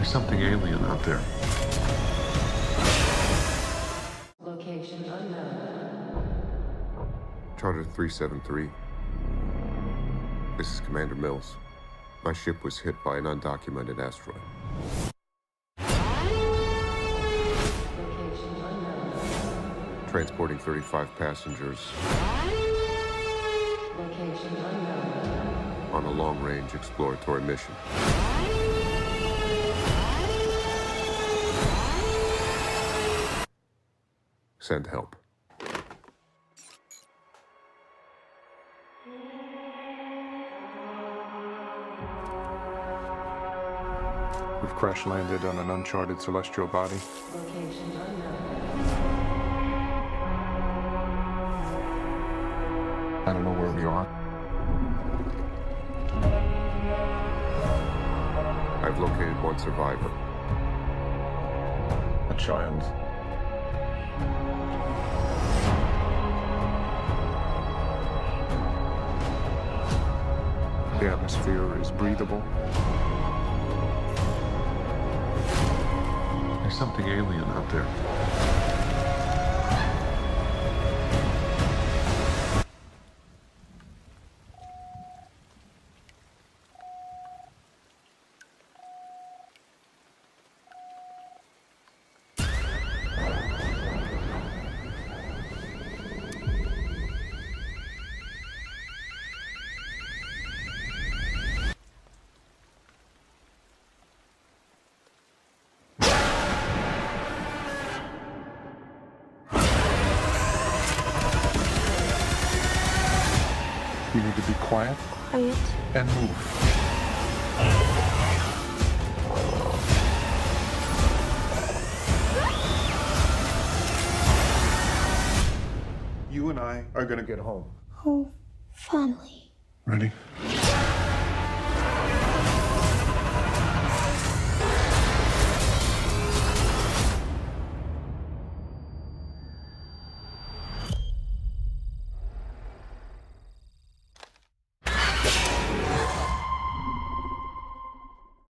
There's something alien out there. Location unknown. Charter 373. This is Commander Mills. My ship was hit by an undocumented asteroid. Location unknown. Transporting 35 passengers Location unknown. on a long-range exploratory mission. Send help. We've crash landed on an uncharted celestial body. Location unknown. I don't know where we are. I've located one survivor. A child. The atmosphere is breathable. There's something alien out there. You need to be quiet Quiet. and move. You and I are gonna get home. Oh, family. Ready?